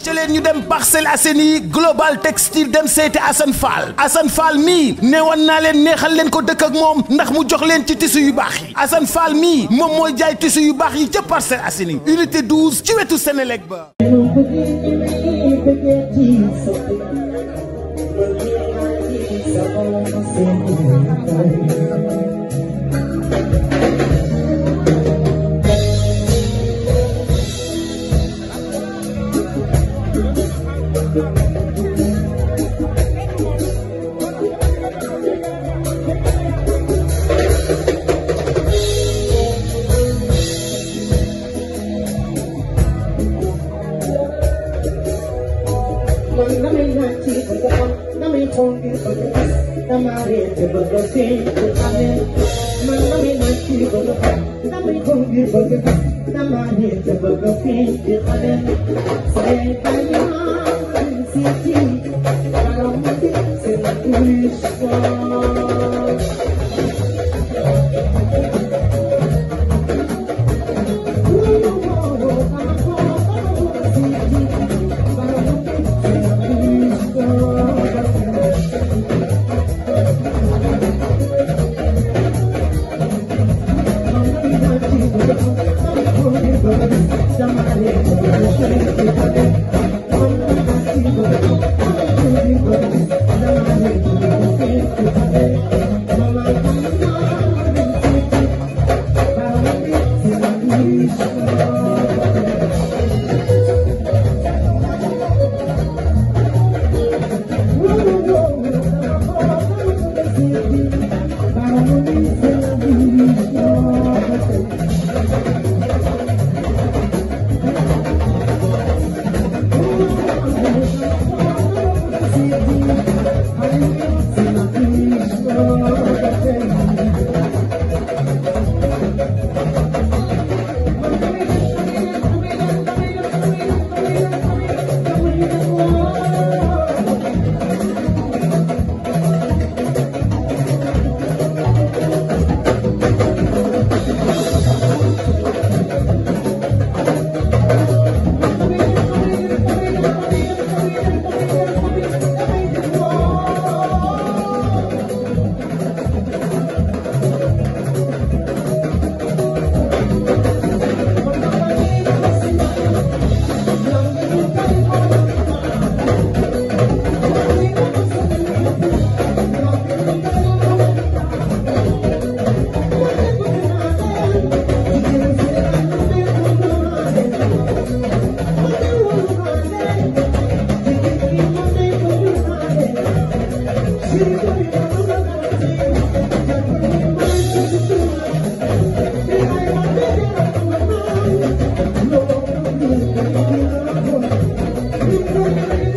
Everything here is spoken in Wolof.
ca leen ñu dem Parcelles Assainies Global Textile dem seeti Assane Fall mii neewoon naa leen neexal leen ko dëkk ak moom ndax mu jox leen ci tissu yu baax yi Assane Fall mii moom mooy jaay tissu yu baax yi ca Parcelles Assainies unité 12 ci wetu Sénélec ba. No,